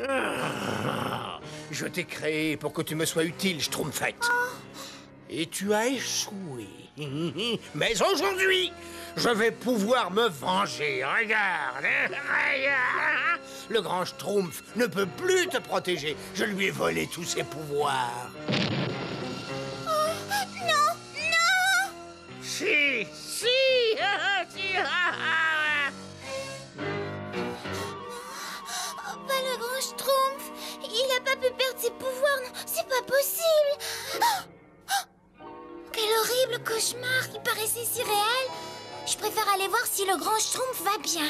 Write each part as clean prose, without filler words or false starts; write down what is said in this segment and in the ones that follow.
Je t'ai créé pour que tu me sois utile, Schtroumpfette. Et tu as échoué. Mais aujourd'hui, je vais pouvoir me venger. Regarde, regarde. Le grand Schtroumpf ne peut plus te protéger. Je lui ai volé tous ses pouvoirs. Non, non! Si, si, si. Oh, pas le grand Schtroumpf! Il a pas pu perdre ses pouvoirs, non, c'est pas possible! Quel horrible cauchemar qui paraissait si réel! Je préfère aller voir si le grand Schtroumpf va bien.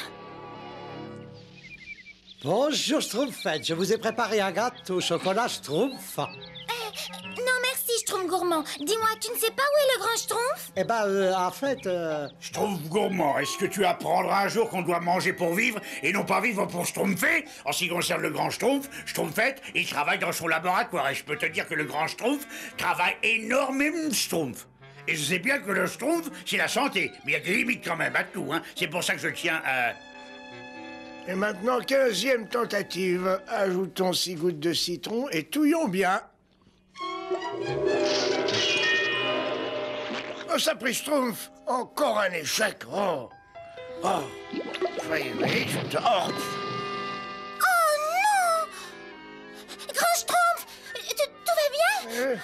Bonjour Schtroumpfette, je vous ai préparé un gâteau au chocolat Schtroumpf. Non merci, Schtroumpf gourmand. Dis-moi, tu ne sais pas où est le grand Schtroumpf? Eh ben, en fait... Schtroumpf gourmand, est-ce que tu apprendras un jour qu'on doit manger pour vivre et non pas vivre pour schtroumpfer? En ce qui concerne le grand Schtroumpf, Schtroumpfette, il travaille dans son laboratoire et je peux te dire que le grand Schtroumpf travaille énormément de Schtroumpf. Et je sais bien que le Schtroumpf, c'est la santé, mais il y a des limites quand même à tout, hein. C'est pour ça que je tiens à... Et maintenant, 15e tentative. Ajoutons 6 gouttes de citron et touillons bien. Oh, ça pris Schtroumpf. Encore un échec. Oh. Oh. Oui, oui, oh. Oh non! Grand Schtroumpf! Tout va bien?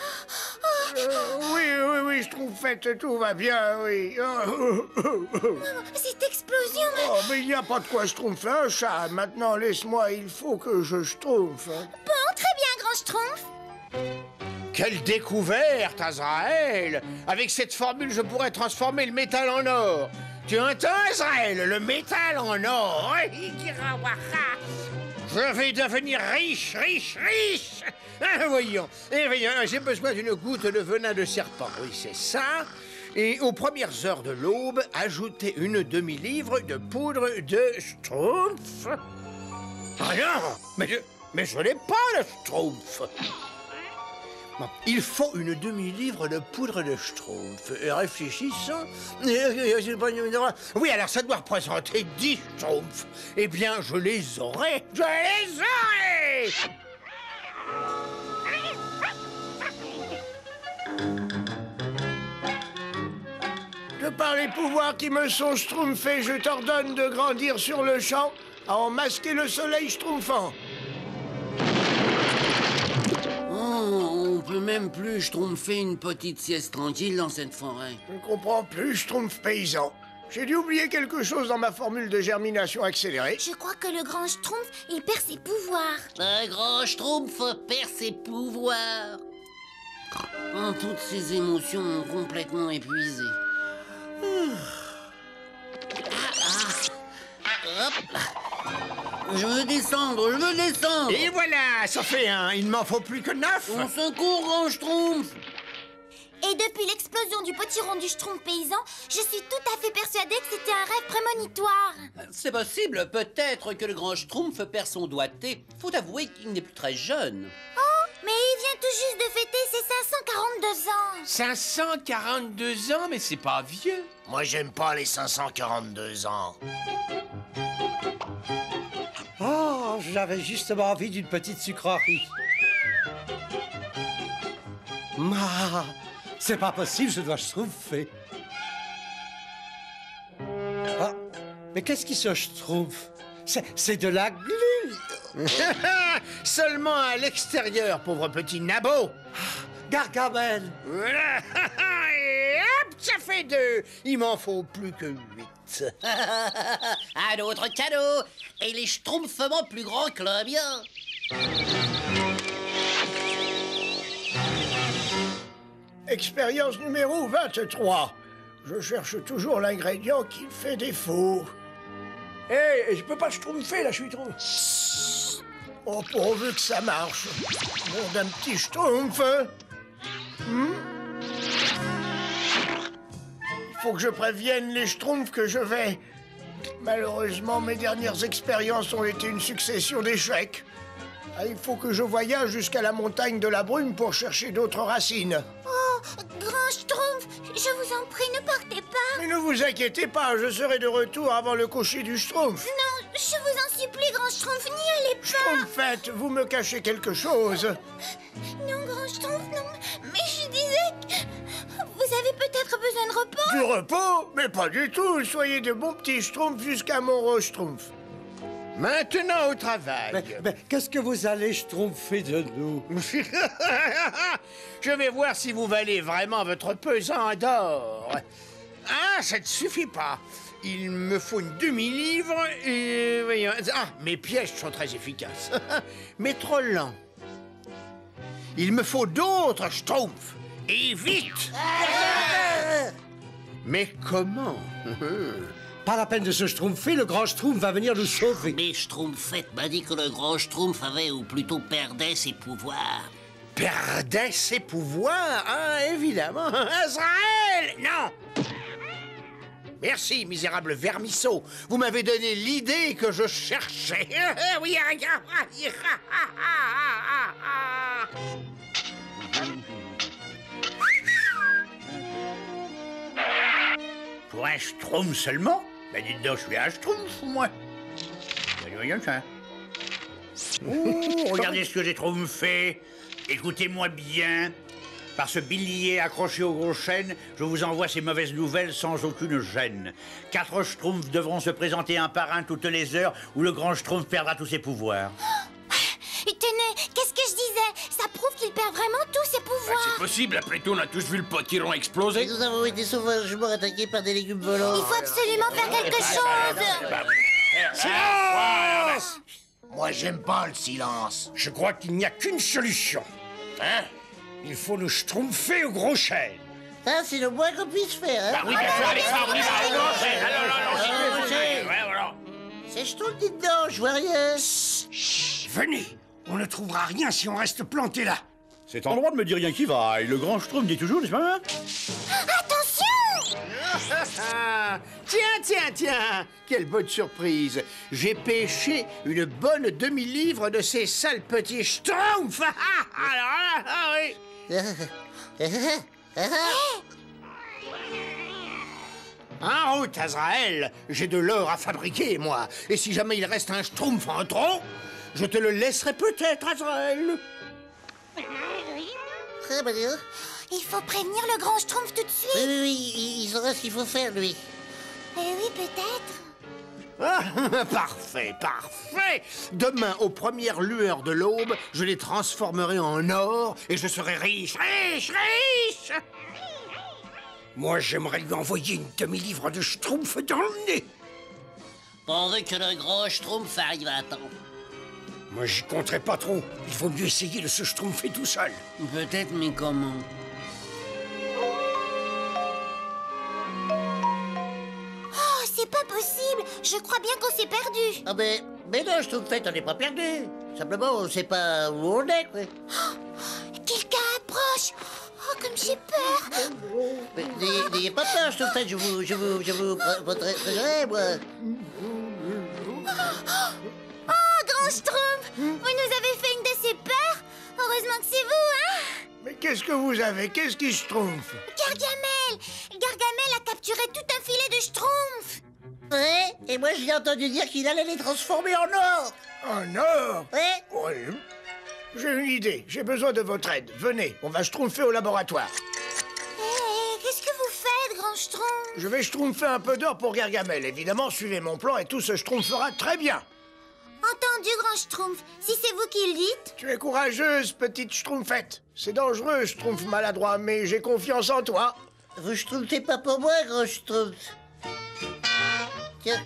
Oui, Schtroumpfette, tout va bien, oui. Cette explosion... Oh, mais il n'y a pas de quoi schtroumpfer un chat. Maintenant, laisse-moi, il faut que je schtroumpfe. Bon, très bien, grand Schtroumpf. Quelle découverte, Azraël! Avec cette formule, je pourrais transformer le métal en or. Tu entends, Azraël? Le métal en or. Je vais devenir riche, riche, riche. Voyons, j'ai besoin d'une goutte de venin de serpent. Oui, c'est ça. Et aux premières heures de l'aube, ajoutez une demi-livre de poudre de Schtroumpf. Ah non, mais je n'ai pas le Schtroumpf. Bon, il faut une demi-livre de poudre de Schtroumpf. Réfléchissons. Oui, alors ça doit représenter 10 Schtroumpfs. Eh bien, je les aurai. Je les aurai! De par les pouvoirs qui me sont schtroumpfés, je t'ordonne de grandir sur le champ à en masquer le soleil schtroumpfant. On peut même plus schtroumpfer une petite sieste tranquille dans cette forêt. Je ne comprends plus, schtroumpf paysan. J'ai dû oublier quelque chose dans ma formule de germination accélérée. Je crois que le grand Schtroumpf, il perd ses pouvoirs. Le grand Schtroumpf perd ses pouvoirs. Toutes ses émotions ont complètement épuisé. Je veux descendre, je veux descendre. Et voilà, ça fait un. Il ne m'en faut plus que 9. On secours, grand Schtroumpf. Et depuis l'explosion du potiron du Schtroumpf paysan, je suis tout à fait persuadée que c'était un rêve prémonitoire. C'est possible, peut-être que le grand Schtroumpf perd son doigté. Faut avouer qu'il n'est plus très jeune. Oh, mais il vient tout juste de fêter ses 542 ans. 542 ans, mais c'est pas vieux. Moi, j'aime pas les 542 ans. Oh, j'avais justement envie d'une petite sucrerie. C'est pas possible, je dois schtroumpfer. Ah, mais qu'est-ce qui se schtroumpfe? C'est de la glu. Seulement à l'extérieur, pauvre petit nabot. Gargamel. Voilà. Et hop, ça fait 2. Il m'en faut plus que 8. Un autre cadeau. Et les schtroumpfements plus grands que le mien. Expérience numéro 23. Je cherche toujours l'ingrédient qui me fait défaut. Hé, je peux pas schtroumpfer, là, je suis trop... Oh, pourvu que ça marche. Nom d'un petit schtroumpf. Il faut que je prévienne les schtroumpfs que je vais... Malheureusement, mes dernières expériences ont été une succession d'échecs. Ah, il faut que je voyage jusqu'à la montagne de la brume pour chercher d'autres racines. Oh, grand Schtroumpf, je vous en prie, ne partez pas. Mais ne vous inquiétez pas, je serai de retour avant le coucher du Schtroumpf. Non, je vous en supplie, grand Grand Schtroumpf, n'y allez pas. Schtroumpfette, vous me cachez quelque chose. Non, Grand Schtroumpf, non. Mais je disais que vous avez peut-être besoin de repos. Du repos? Mais pas du tout. Soyez de bons petits Schtroumpfs jusqu'à mon rose Schtroumpf. Maintenant au travail. Mais qu'est-ce que vous allez schtroumpfer de nous? Je vais voir si vous valez vraiment votre pesant d'or. Ah, ça ne suffit pas. Il me faut une demi-livre et... voyons. Ah, mes pièges sont très efficaces. Mais trop lents. Il me faut d'autres schtroumpfs. Et vite. Mais comment? Pas la peine de se schtroumpfer, le grand schtroumpf va venir nous sauver. Mais Schtroumpfette m'a dit que le grand Schtroumpf avait, ou plutôt perdait, ses pouvoirs. Perdait ses pouvoirs? Ah, évidemment. Azraël! Non! Merci, misérable vermisseau. Vous m'avez donné l'idée que je cherchais. Oui, regarde. Pour un Schtroumpf seulement? Ben dites donc, je suis un Schtroumpf, moi. Voyons ça. Oh, regardez ce que j'ai trouvé. Écoutez-moi bien. Par ce billet accroché au gros chêne, je vous envoie ces mauvaises nouvelles sans aucune gêne. 4 Schtroumpfs devront se présenter un par un toutes les heures où le grand Schtroumpf perdra tous ses pouvoirs. Et tenez, qu'est-ce que je disais? Ça prouve qu'il perd vraiment tous ses pouvoirs. C'est possible, après tout, on a tous vu le potiron exploser. Nous avons été sauvagement attaqués par des légumes volants. Il faut absolument faire quelque chose. Silence! Moi, j'aime pas le silence. Je crois qu'il n'y a qu'une solution. Hein? Il faut le schtroumpfer au gros chêne. Ça, c'est le moins qu'on puisse faire, hein. Bah oui, bien sûr, allez, ça, on y va, allons. C'est Schtroumpf, dites donc, je vois rien. Venez, on ne trouvera rien si on reste planté là. Cet endroit ne me dit rien qui va. Et le grand Schtroumpf dit toujours, n'est-ce pas? Attention! Tiens, quelle bonne surprise. J'ai pêché une bonne demi-livre de ces sales petits schtroumpfs. Alors là, oui. En route, Azraël. J'ai de l'or à fabriquer, moi. Et si jamais il reste un schtroumpf en trop, je te le laisserai peut-être, Azraël. Très bien. Il faut prévenir le grand Schtroumpf tout de suite. Oui, il saura ce qu'il faut faire, lui. Oui, peut-être. Ah, parfait. Demain, aux premières lueurs de l'aube, je les transformerai en or et je serai riche. Moi, j'aimerais lui envoyer une demi-livre de schtroumpf dans le nez. Pourvu que le grand Schtroumpf arrive à temps. Moi, j'y compterai pas trop. Il faut mieux essayer de se schtroumpfer tout seul. Peut-être, mais comment? Oh, c'est pas possible. Je crois bien qu'on s'est perdu. Ah mais non, Schtroumpfette, on n'est pas perdu. Simplement, on sait pas où on est, quoi. Quelqu'un approche. Oh, comme j'ai peur. Mais n'ayez pas peur, Schtroumpfette, je vous protégerai, moi. Oh, grand Schtroumpf, vous nous avez fait une de ces peurs. Heureusement que c'est vous, hein? Mais qu'est-ce que vous avez? Qu'est-ce qui schtroumpf? Gargamel a capturé tout un filet de Schtroumpfs. Ouais, et moi, j'ai entendu dire qu'il allait les transformer en or. En or? Ouais. Oui. J'ai une idée. J'ai besoin de votre aide. Venez, on va schtroumpfer au laboratoire. Qu'est-ce que vous faites, grand Schtroumpf? Je vais schtroumpfer un peu d'or pour Gargamel. Évidemment, suivez mon plan et tout se schtroumpfera très bien. Entendu, grand Schtroumpf. Si c'est vous qui le dites. Tu es courageuse, petite schtroumpfette. C'est dangereux, schtroumpf maladroit, mais j'ai confiance en toi. Vous schtroumpfez pas pour moi, grand Schtroumpf. Tiens,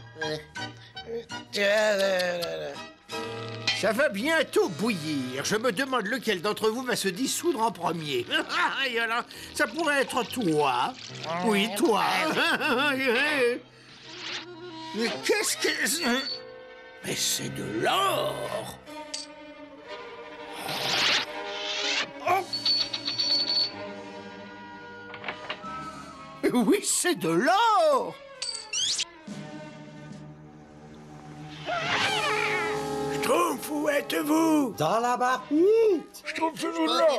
Ça va bientôt bouillir. Je me demande lequel d'entre vous va se dissoudre en premier. Et alors, ça pourrait être toi. Oui, toi. Mais qu'est-ce que... Mais c'est de l'or. Oh. Oui, c'est de l'or. Schtroumpf, où êtes-vous? Dans la barque. Schtroumpf, c'est de l'or.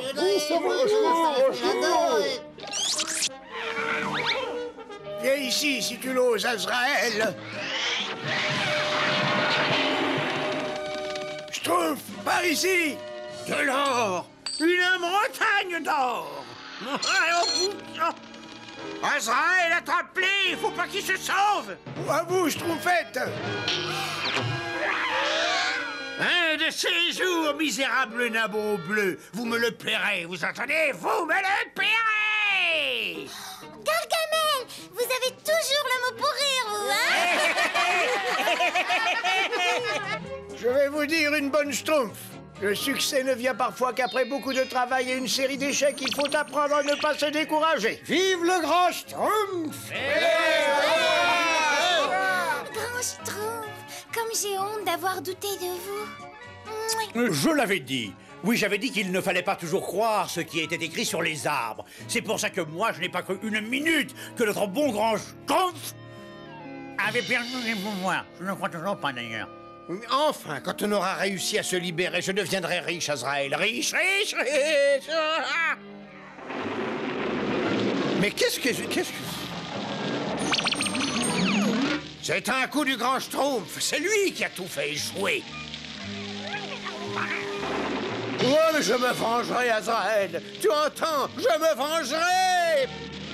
Viens ici, si tu l'oses, Azraël. Schtroumpf, par ici! De l'or! Une montagne d'or! Azraël, attrape-les! Il faut pas qu'il se sauve! Ou à vous, Schtroumpfette! Un de ces jours, misérable nabot bleu, vous me le paierez, vous entendez? Vous me le paierez! Gargamel, vous avez toujours le mot pour rire, vous, hein? Je vais vous dire une bonne Schtroumpf. Le succès ne vient parfois qu'après beaucoup de travail et une série d'échecs. Il faut apprendre à ne pas se décourager. Vive le grand Schtroumpf! Grand Schtroumpf, comme j'ai honte d'avoir douté de vous. Je l'avais dit. Oui, j'avais dit qu'il ne fallait pas toujours croire ce qui était écrit sur les arbres. C'est pour ça que moi, je n'ai pas cru une minute que notre bon grand Schtroumpf avait perdu les pouvoirs. Je ne crois toujours pas, d'ailleurs. Enfin, quand on aura réussi à se libérer, je deviendrai riche, Azraël. Riche, riche, riche! Ah! Mais qu'est-ce que... C'est un coup du grand Schtroumpf. C'est lui qui a tout fait échouer. Ouais, mais je me vengerai, Azraël. Tu entends? Je me vengerai!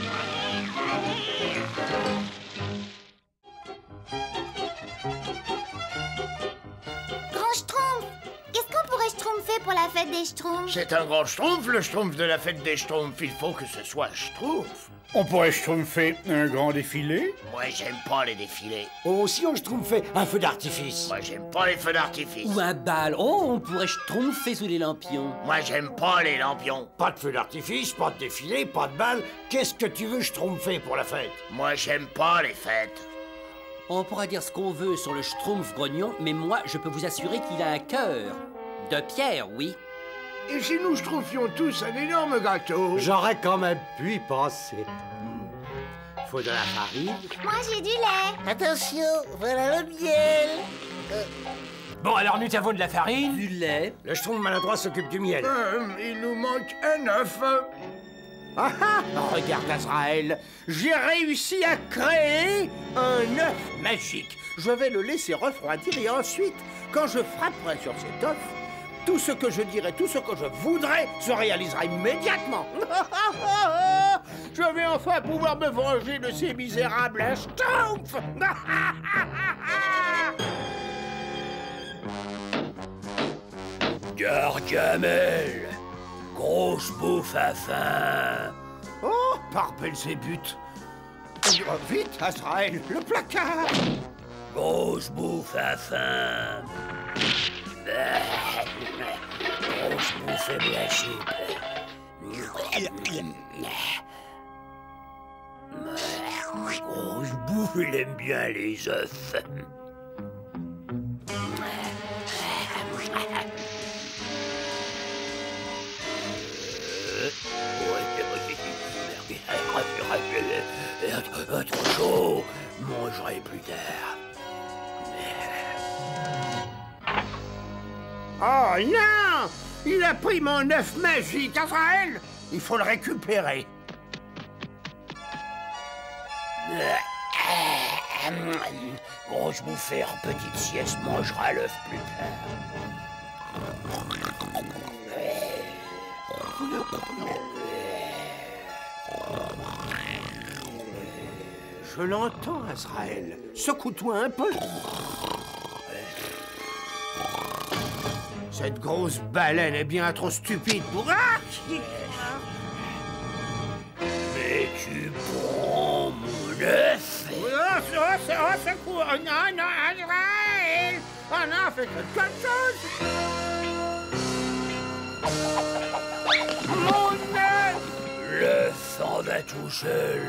Grand Schtroumpf, qu'est-ce qu'on pourrait schtroumpfer pour la fête des Schtroumpfs? C'est un grand Schtroumpf, le Schtroumpf de la fête des Schtroumpfs. Il faut que ce soit Schtroumpf. On pourrait schtroumpfer un grand défilé. Moi, j'aime pas les défilés. Oh, si on schtroumpfait un feu d'artifice. Moi, j'aime pas les feux d'artifice. Ou un bal. Oh, on pourrait schtroumpfer sous les lampions. Moi, j'aime pas les lampions. Pas de feu d'artifice, pas de défilé, pas de balle. Qu'est-ce que tu veux schtroumpfer pour la fête? Moi, j'aime pas les fêtes. On pourra dire ce qu'on veut sur le schtroumpf grognon, mais moi, je peux vous assurer qu'il a un cœur. De pierre, oui. Et si nous schtroumpfions tous un énorme gâteau? J'aurais quand même pu y penser. Faut de la farine. Moi, j'ai du lait. Attention, voilà le miel. Bon, alors nous avons de la farine. Du lait. Le Schtroumpf maladroit s'occupe du miel. Il nous manque un œuf. Ah ah! Regarde, Azraël, j'ai réussi à créer un œuf magique. Je vais le laisser refroidir et ensuite, quand je frapperai sur cet œuf, tout ce que je dirai, tout ce que je voudrais se réalisera immédiatement. Je vais enfin pouvoir me venger de ces misérables Schtroumpfs. Gargamel, grosse bouffe à faim. Oh, par Belzébuth. Vite, Azraël, le placard. Grosse bouffe à faim. Grosse bouffe et bien soupe. Grosse bouffe, il aime bien les œufs. Trop chaud, mangerai plus tard. Oh non! Il a pris mon œuf magique, Azraël! Il faut le récupérer. Grosse bouffée en petite sieste mangera l'œuf plus tard. Je l'entends, Azraël. Secoue-toi un peu. Cette grosse baleine est bien trop stupide pour... Ah! Mais tu prends mon œuf. Oh, secours! Oh, non, non, Azraël! Oh non, fais quelque chose! Mon œuf! L'œuf en va tout seul.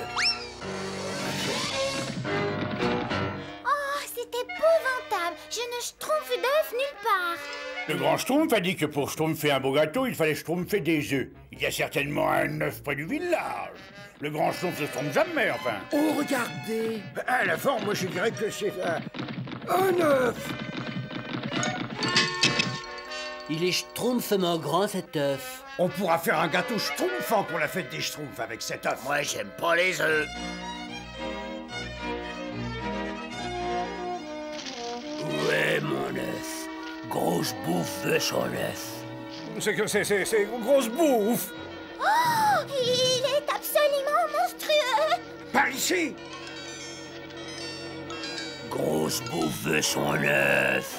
Oh, c'est épouvantable. Je ne schtroumpfe d'œufs nulle part. Le grand Schtroumpf a dit que pour schtroumpfer un beau gâteau, il fallait schtroumpfer des œufs. Il y a certainement un œuf près du village. Le grand Schtroumpf ne se trompe jamais, enfin. Oh, regardez! À la forme, moi je dirais que c'est un œuf. Il est schtroumpfement grand, cet œuf. On pourra faire un gâteau schtroumpfant pour la fête des Schtroumpfs avec cet œuf. Moi, j'aime pas les œufs. Où est mon œuf? Grosse bouffe veut son œuf. C'est grosse bouffe. Oh, il est absolument monstrueux. Par ici. Grosse bouffe veut son œuf.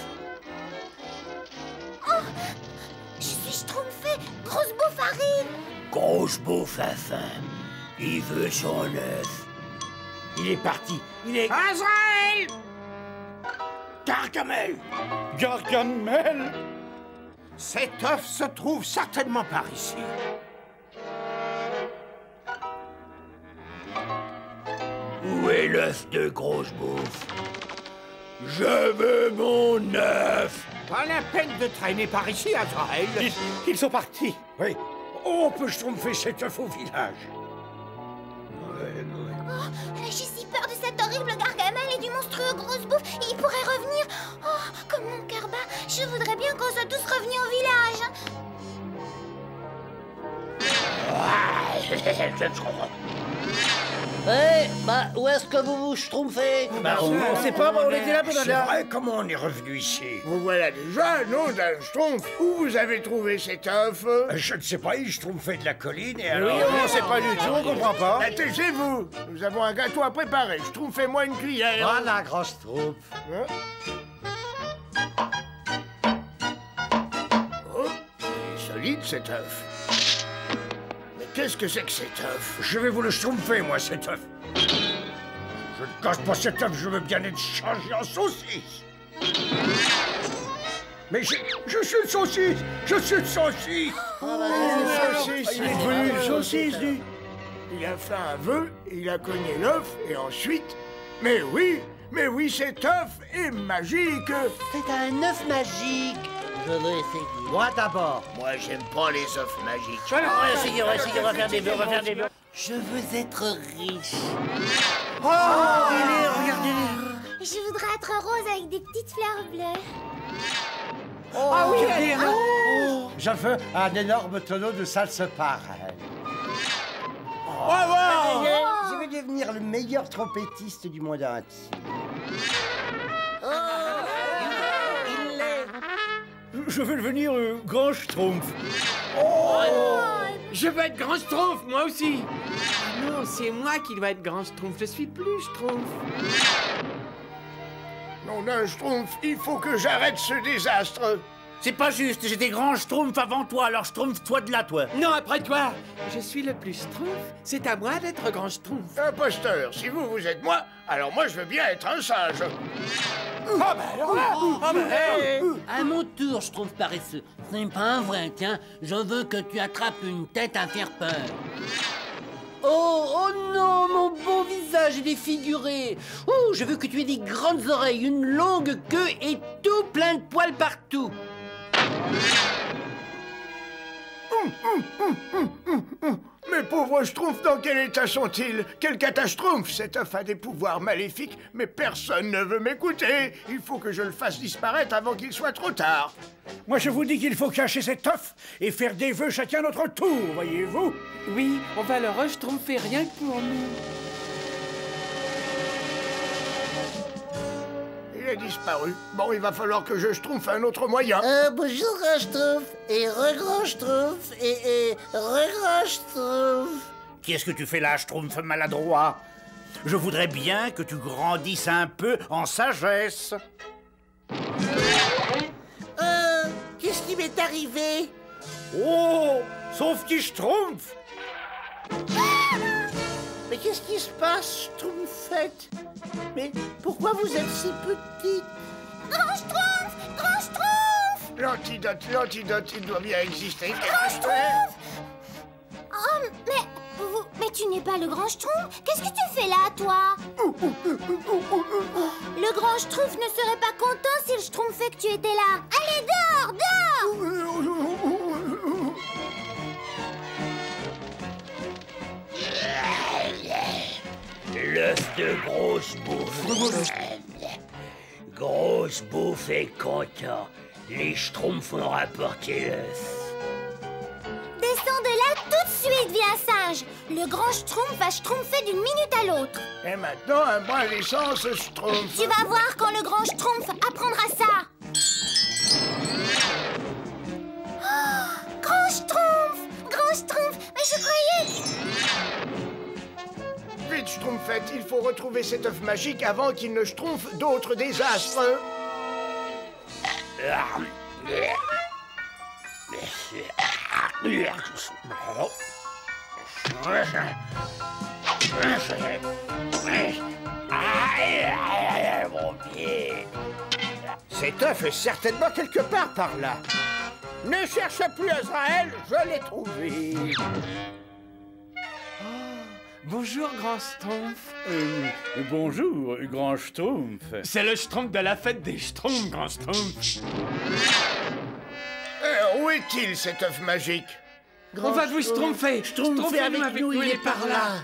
Oh, je suis schtroumpfée. Grosse bouffe arrive. Grosse bouffe a faim. Il veut son œuf. Il est parti. Il est... Azraël! Gargamel. Gargamel. Cet œuf se trouve certainement par ici. Où est l'œuf de grosse bouffe? Je veux mon œuf. Pas la peine de traîner par ici, Azraël. Ils sont partis. Oui. On peut schtroumpfer cet œuf au village. Oh, j'ai si peur de cet horrible Gargamel et du monstrueux grosse bouffe. Il pourrait revenir. Oh, comme mon cœur bat. Je voudrais bien qu'on soit tous revenus au village. Bah, où est-ce que vous vous schtroumpfez? Bah, on sait pas, on était là, C'est Bonada. vrai, comment on est revenu ici? Vous voilà déjà, non, d'un schtroumpf. Où vous avez trouvé cet œuf? Je ne sais pas, il schtroumpfait de la colline et Oui, alors... on sait pas du tout, on comprend pas. Taisez-vous. Nous avons un gâteau à préparer. Schtroumpfez-moi une cuillère. Voilà, grand schtroumpf. Oh, il est solide cet œuf. Mais qu'est-ce que c'est que cet œuf? Je vais vous le schtroumpfer, moi, cet œuf. Je ne cache pas cet œuf, je veux bien être changé en saucisse. Mais je suis une saucisse. Je suis une saucisse. Il est devenu une saucisse, lui. Il a fait un vœu, il a cogné l'œuf, et ensuite... Mais oui, cet œuf est magique. C'est un œuf magique. Je veux essayer. Moi d'abord. Moi, j'aime pas les œufs magiques. On va essayer, on va faire des vœux, Je veux être riche. Oh, regardez-les. Je voudrais être rose avec des petites fleurs bleues. Ah oui, je veux un énorme tonneau de salsa pareil. Je vais devenir le meilleur trompettiste du monde entier. Je veux devenir grand schtroumpf. Je veux être grand schtroumpf, moi aussi. Ah non, c'est moi qui dois être grand schtroumpf. Je suis plus schtroumpf. Non, d'un schtroumpf, il faut que j'arrête ce désastre. C'est pas juste, j'étais grand schtroumpf avant toi, alors schtroumpf-toi de là, toi. Non, après toi. Je suis le plus schtroumpf. C'est à moi d'être grand schtroumpf. Imposteur, si vous êtes moi, alors moi je veux bien être un sage. À mon tour, schtroumpf paresseux. Ce n'est pas un vrai, tiens. Je veux que tu attrapes une tête à faire peur. Oh non, mon beau visage est défiguré. Oh, je veux que tu aies des grandes oreilles, une longue queue et tout plein de poils partout. Mes pauvres schtroumpfs, dans quel état sont-ils? Quel catastrophe! Cet œuf a des pouvoirs maléfiques, mais personne ne veut m'écouter. Il faut que je le fasse disparaître avant qu'il soit trop tard. Moi, je vous dis qu'il faut cacher cet œuf et faire des vœux chacun notre tour, voyez-vous? Oui, on va le re-schtroumpfer rien que pour nous. Il a disparu. Bon, il va falloir que je schtroumpfe un autre moyen. Bonjour, grand schtroumpf, et re-grand schtroumpf, et re-grand schtroumpf. Qu'est-ce que tu fais là, schtroumpf maladroit? Je voudrais bien que tu grandisses un peu en sagesse. Qu'est-ce qui m'est arrivé? Oh, sauf qui schtroumpf. Mais qu'est-ce qui se passe, Schtroumpfette? Mais pourquoi vous êtes si petite? Grand schtroumpf! Grand schtroumpf! L'antidote, il doit bien exister. Grand schtroumpf! Oh, mais tu n'es pas le grand schtroumpf? Qu'est-ce que tu fais là, toi? Le grand schtroumpf ne serait pas content s'il schtroumpfait que tu étais là. Allez, dehors, dehors! L'œuf de grosse bouffe. Grosse bouffe est content. Les schtroumpfs ont rapporté l'œuf. Descends de là tout de suite, viens sage. Le grand schtroumpf va schtroumpfer d'une minute à l'autre. Et maintenant, un brin d'essence, schtroumpf. Tu vas voir quand le grand schtroumpf apprendra ça. fait, il faut retrouver cet œuf magique avant qu'il ne schtroumpfe d'autres désastres. Cet œuf est certainement quelque part par là. Ne cherche plus Azraël, je l'ai trouvé. Bonjour, grand Schtroumpf. Bonjour, grand Schtroumpf. C'est le Schtroumpf de la fête des Schtroumpfs, grand Schtroumpf. Où est-il, cet œuf magique? On va vous Schtroumpfer. Schtroumpfer avec nous, il est par là.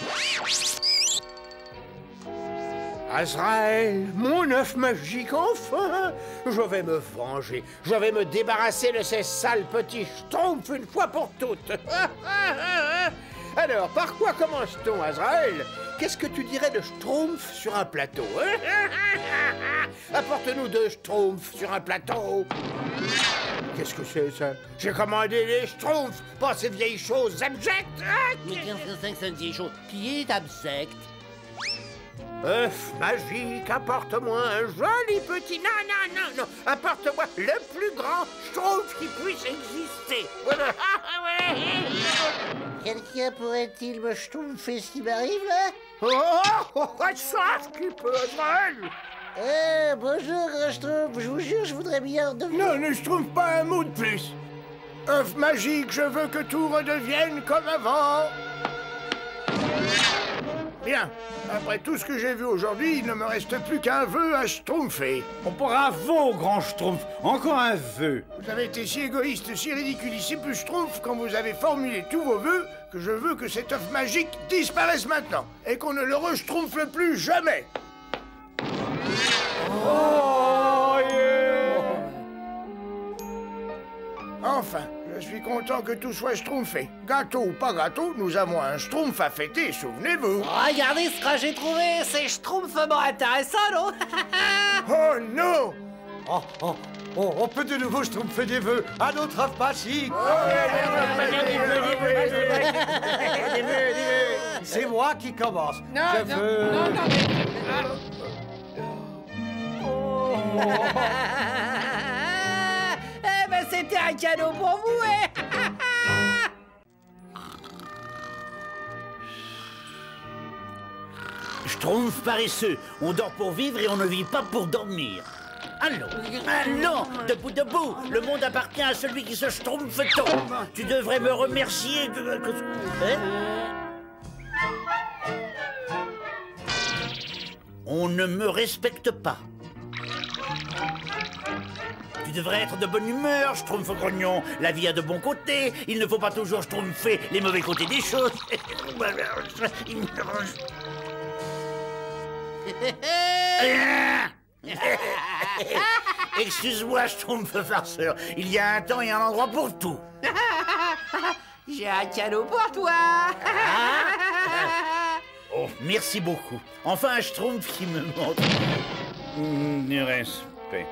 Azraël, mon œuf magique, enfin! Je vais me venger. Je vais me débarrasser de ces sales petits schtroumpfs une fois pour toutes. Alors, par quoi commence-t-on, Azraël? Qu'est-ce que tu dirais de schtroumpf sur un plateau? Apporte-nous 2 schtroumpfs sur un plateau. Qu'est-ce que c'est, ça? J'ai commandé des schtroumpfs, pas ces vieilles choses abjectes. Mais qu'est-ce que c'est que cette vieille chose qui est abjecte? œuf magique, apporte-moi un joli petit... Non, apporte-moi le plus grand schtroumpf qui puisse exister. Voilà. Quelqu'un pourrait-il me schtroumpfer ce qui m'arrive, là? Ça, ce qui peut, Azraël. Bonjour, grand Schtroumpf. Je vous jure, je voudrais bien redevenir... Non, ne schtroumpfe pas un mot de plus. œuf magique, je veux que tout redevienne comme avant. Bien. Après tout ce que j'ai vu aujourd'hui, il ne me reste plus qu'un vœu à schtroumpfer. Bravo, grand Schtroumpf. Encore un vœu. Vous avez été si égoïste, si ridicule, si peu schtroumpf quand vous avez formulé tous vos vœux que je veux que cet œuf magique disparaisse maintenant et qu'on ne le re-schtroumpfe plus jamais. Oh, yeah. Enfin, je suis content que tout soit schtroumpfé. Gâteau ou pas gâteau, nous avons un schtroumpf à fêter, souvenez-vous. Regardez ce que j'ai trouvé, c'est schtroumpfement intéressant, non? Oh non! On peut de nouveau schtroumpfer des vœux à notre œuf magique. C'est moi qui commence. Je veux... Eh ben, c'était un cadeau pour vous, hein? Schtroumpf paresseux. On dort pour vivre et on ne vit pas pour dormir. Allons, debout. Le monde appartient à celui qui se schtroumpfe tôt. Tu devrais me remercier de... On ne me respecte pas. Tu devrais être de bonne humeur, Schtroumpf grognon. La vie a de bons côtés. Il ne faut pas toujours schtroumpfer les mauvais côtés des choses. Excuse-moi, Schtroumpf farceur. Il y a un temps et un endroit pour tout. J'ai un cadeau pour toi. Oh, merci beaucoup. Enfin, un Schtroumpf qui me montre du respect.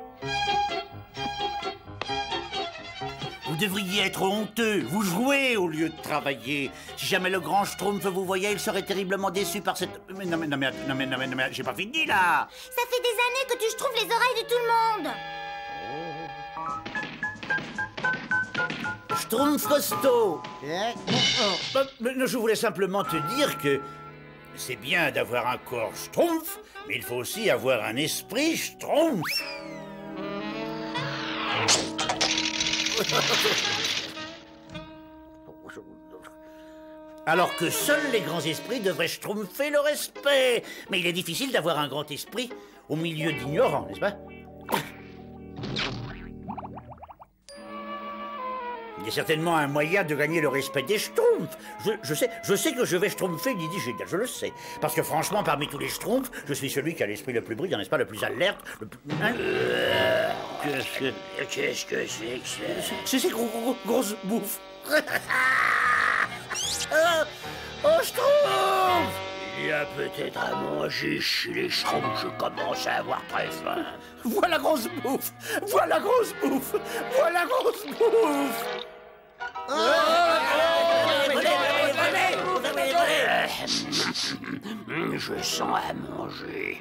Vous devriez être honteux. Vous jouez au lieu de travailler. Si jamais le grand Schtroumpf vous voyait, il serait terriblement déçu par cette... Mais non, j'ai pas fini, là. Ça fait des années que tu schtroumpfes les oreilles de tout le monde. Schtroumpf costaud. Mais je voulais simplement te dire que c'est bien d'avoir un corps Schtroumpf, mais il faut aussi avoir un esprit Schtroumpf. Alors que seuls les grands esprits devraient schtroumpfer le respect. Mais il est difficile d'avoir un grand esprit au milieu d'ignorants, n'est-ce pas? Il y a certainement un moyen de gagner le respect des schtroumpfs. Je sais que je vais schtroumpfer une idée géniale, je le sais. Parce que franchement, parmi tous les schtroumpfs, je suis celui qui a l'esprit le plus brillant, n'est-ce pas, le plus alerte, le plus... Qu'est-ce que c'est que ça? C'est ces grosses bouffes. Oh, schtroumpf! Il y a peut-être à manger chez les schtroumpfs, je commence à avoir très faim. Voilà grosse bouffe! Voilà grosse bouffe! Voilà grosse bouffe! Je sens à manger.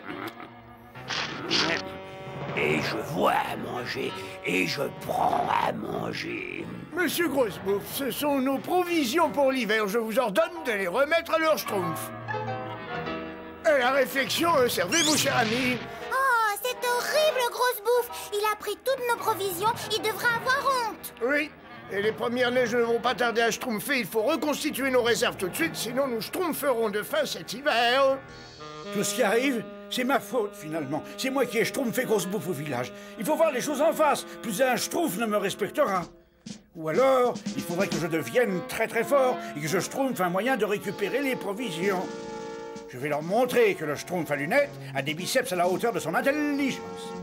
Et je vois à manger. Et je prends à manger. Monsieur Grosse-Bouffe, ce sont nos provisions pour l'hiver. Je vous ordonne de les remettre à leur schtroumpf. Et la réflexion, servez-vous, cher ami. Oh, c'est horrible, Grosse-Bouffe. Il a pris toutes nos provisions. Il devra avoir honte. Oui, et les premières neiges ne vont pas tarder à schtroumpfer. Il faut reconstituer nos réserves tout de suite, sinon nous schtroumpferons de faim cet hiver. Tout ce qui arrive, c'est ma faute, finalement. C'est moi qui ai schtroumpfé Grosse-Bouffe au village. Il faut voir les choses en face. Plus un schtroumpf ne me respectera. Ou alors, il faudrait que je devienne très très fort et que je schtroumpfe un moyen de récupérer les provisions. Je vais leur montrer que le schtroumpf à lunettes a des biceps à la hauteur de son intelligence.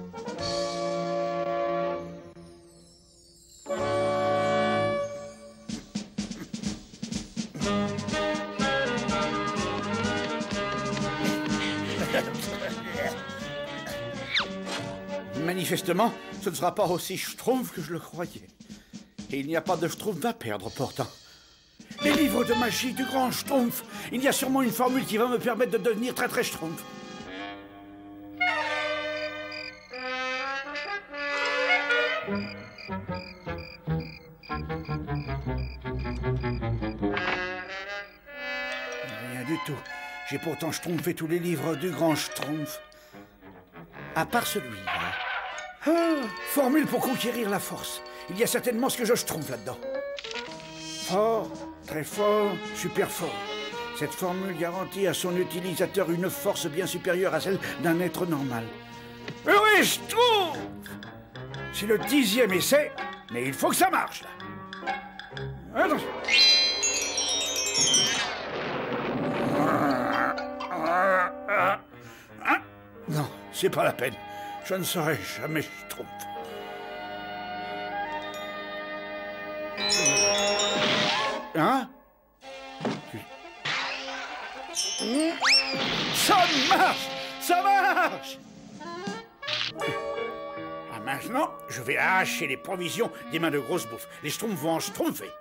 Manifestement, ce ne sera pas aussi schtroumpf que je le croyais. Et il n'y a pas de schtroumpf à perdre, pourtant. Les livres de magie du grand schtroumpf. Il y a sûrement une formule qui va me permettre de devenir très très schtroumpf. Rien du tout. J'ai pourtant schtroumpfé tous les livres du grand schtroumpf. À part celui-là. Ah, formule pour conquérir la force. Il y a certainement ce que je schtroumpfe là-dedans. Fort, très fort, super fort. Cette formule garantit à son utilisateur une force bien supérieure à celle d'un être normal. Oui, schtroumpf! C'est le 10e essai, mais il faut que ça marche, là. Attention. Non, c'est pas la peine. Je ne serai jamais schtroumpf. Hein? Ça marche! Ça marche! Ah, maintenant, je vais arracher les provisions des mains de Grosse-Bouffe. Les schtroumpfs vont en schtroumpfer.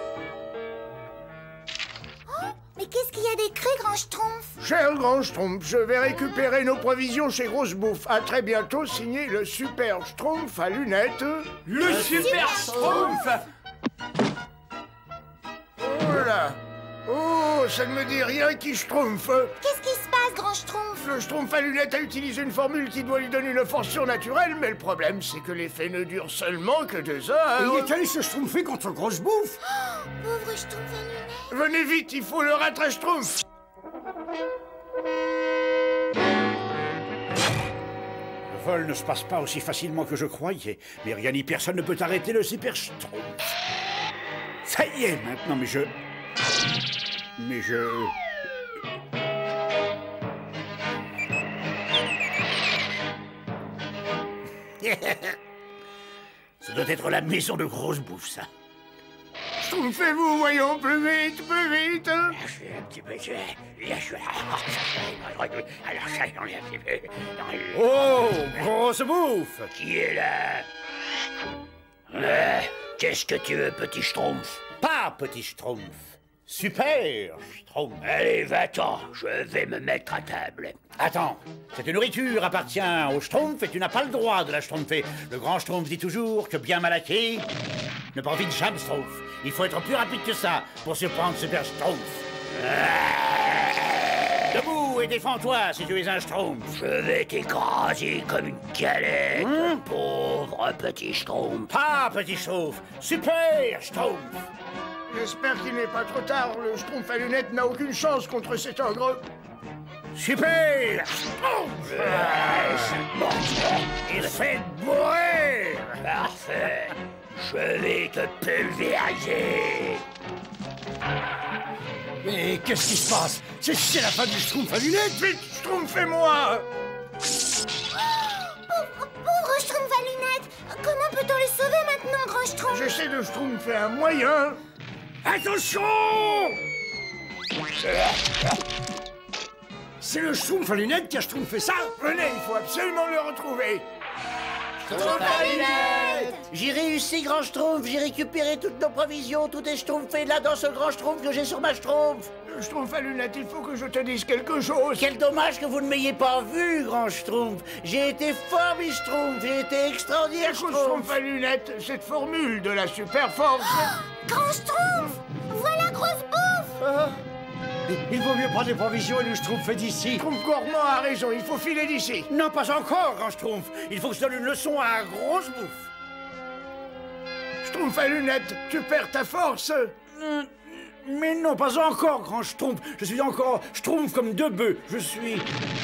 Mais qu'est-ce qu'il y a d'écrit, Grand Schtroumpf? Cher Grand Schtroumpf, je vais récupérer nos provisions chez Grosse-Bouffe. À très bientôt, signé le Super Schtroumpf à lunettes. Le Super Schtroumpf! Oh là! Oh, ça ne me dit rien qui schtroumpf. Qu'est-ce qui se passe, Grand Schtroumpf? Le Schtroumpf à lunettes a utilisé une formule qui doit lui donner une force surnaturelle, mais le problème, c'est que l'effet ne dure seulement que 2 heures. Il est allé se schtroumpfer contre Grosse-Bouffe. Oh, pauvre Schtroumpf à lunettes. Venez vite, il faut le rattraper Schtroumpf. Le vol ne se passe pas aussi facilement que je croyais, mais rien ni personne ne peut arrêter le Super Schtroumpf. Ça y est, maintenant, mais je... Ça doit être la maison de Grosse-Bouffe, ça. Schtroumpfez-vous, voyons, plus vite, plus vite. Je suis un petit peu... Oh, Grosse-Bouffe! Qui est là? Qu'est-ce que tu veux, petit schtroumpf? Pas petit Schtroumpf. Super Schtroumpf. Allez, va-t'en, je vais me mettre à table. Attends, cette nourriture appartient au Schtroumpf et tu n'as pas le droit de la schtroumpfer. Le grand Schtroumpf dit toujours que bien mal acquis ne profite jamais Schtroumpf. Il faut être plus rapide que ça pour surprendre Super Schtroumpf. Debout et défends-toi si tu es un Schtroumpf. Je vais t'écraser comme une galette, pauvre petit schtroumpf. Pas petit Schtroumpf, Super Schtroumpf. J'espère qu'il n'est pas trop tard. Le Schtroumpf à lunettes n'a aucune chance contre cet ogre. Super Schtroumpf. Il fait bourrer. Parfait. Je vais te pulvériser. Mais qu'est-ce qui se passe? C'est la fin du Schtroumpf à lunettes. Vite, Schtroumpfez-moi. Pauvre Schtroumpf à lunettes. Comment peut-on le sauver maintenant, Grand Schtroumpf? J'essaie de Schtroumpfer un moyen. Attention! C'est le Schtroumpf à lunettes qui a schtroumpfé ça. Venez, il faut absolument le retrouver. J'ai réussi, grand Schtroumpf. J'ai récupéré toutes nos provisions. Tout est schtroumpfé là dans ce grand Schtroumpf que j'ai sur ma Schtroumpf. Schtroumpf à lunettes, il faut que je te dise quelque chose. Quel dommage que vous ne m'ayez pas vu, grand Schtroumpf. J'ai été fort, mes Schtroumpf. J'ai été extraordinaire, Écoute, Schtroumpf. Schtroumpf à lunettes, cette formule de la super force. Grand Schtroumpf! Voilà grosse bouffe! Il vaut mieux prendre des provisions et nous schtroumpfer d'ici. Schtroumpf gourmand a raison, il faut filer d'ici. Non, pas encore, grand Schtroumpf. Il faut que je donne une leçon à grosse bouffe. Schtroumpf à lunettes, tu perds ta force. Mais non, pas encore, grand Schtroumpf. Je suis encore Schtroumpf comme deux bœufs. Je suis...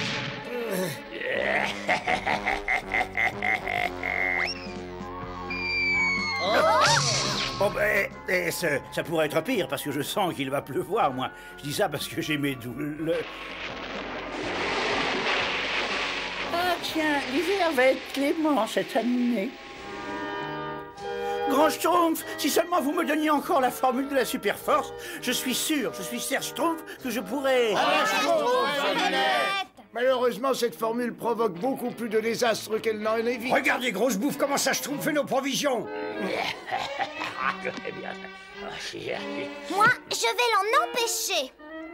Oh, ben, ça pourrait être pire, parce que je sens qu'il va pleuvoir, moi. Je dis ça parce que j'ai mes douleurs. Ah, tiens, l'hiver va être clément cette année. Grand Schtroumpf, si seulement vous me donniez encore la formule de la super force, je suis Serge Schtroumpf, que je pourrais... Malheureusement, cette formule provoque beaucoup plus de désastres qu'elle n'en évite. Regardez, grosse bouffe, comment ça schtroumpfer nos provisions. Moi, je vais l'en empêcher.